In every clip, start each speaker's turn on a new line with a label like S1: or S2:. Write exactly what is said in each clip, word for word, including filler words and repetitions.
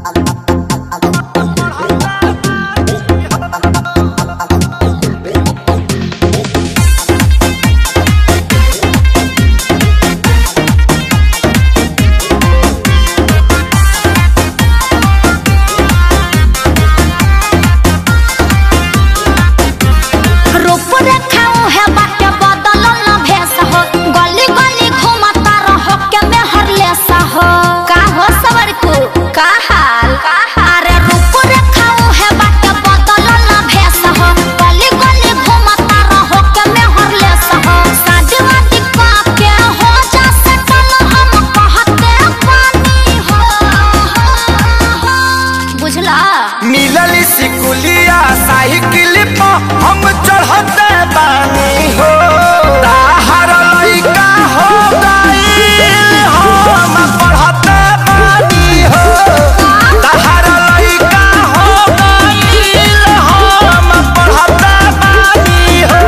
S1: मिलली सिकुलिया साइकिल पर हम चढ़ते बानी हो ताहर लइका हो गइल हम पढ़ते बानी हो ताहर लइका हो गइल हम पढ़ते बानी हो।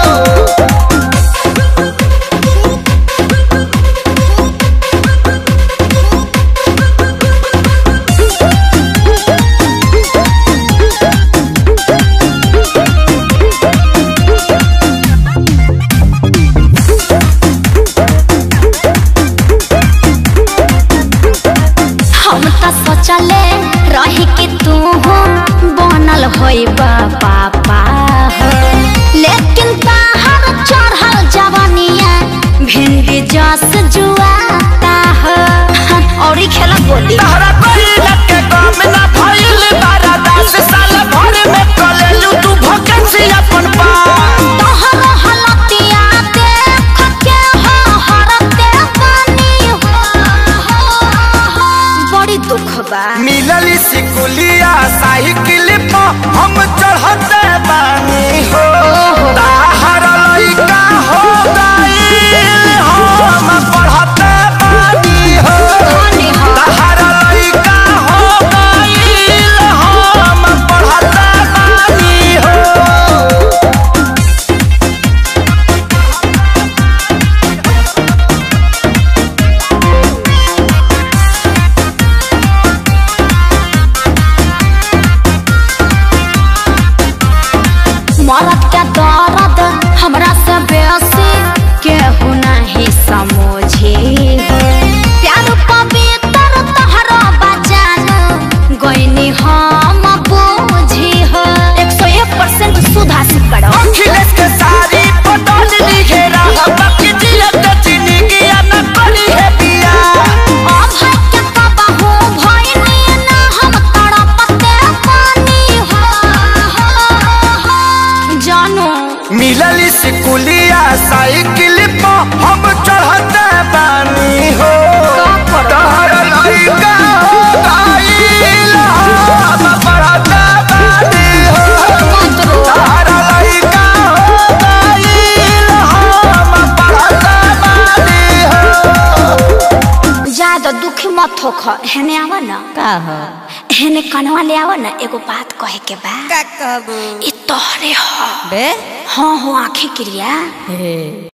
S2: सोचले रही कि तू हो बनल होई पापा हो, लेकिन ताहर चढ़ल जवानिया भिंडी जस जुआता हो। और खेला बोली
S1: तहरा कइला के काम ना भइल बारा दस साल भर में कलेलू तू भकेंसी अपन पा
S2: तोहर हलतिया देख के हो हरते पानी हो, बड़ी दुख बा।
S1: मिलली सिकुलिया साइकिल पर हम चढ़ते बानी हो ताहर लइका हो गइल हम पढ़ते बानी हो ताहर लइका हो गइल हम पढ़ते बानी हो।
S2: मरद के दर्द हमरा से बेसी केहू नहीं समझी हो, प्यार पवित्र तहरा बचान गइनी हम बूझी हो। एक सौ एक परसेंट सुधा से करो
S1: अखिलेश के सारी पटल लिखे रहा बाकी जियत चीनी किया न करी है पिया
S2: अब है के कबहू भइनी ना हम तड़पते पानी हो, जानू
S1: मिलली सिकुलिया साइकिल पर हम चढ़ते बानी हो ताहर लइका हो गइल हम पढ़ते बानी हो ताहर लइका हो गइल हम पढ़ते बानी हो।
S2: ज्यादा दुखी मत होख, हेने आवा ना
S3: का हो
S2: हेने कनवा ले आवा ना, एगो बात कहे के बा।
S3: का कहबू
S2: ई तोहरे ह
S3: बे
S2: हाँ हो आँखें क्रिया
S3: हे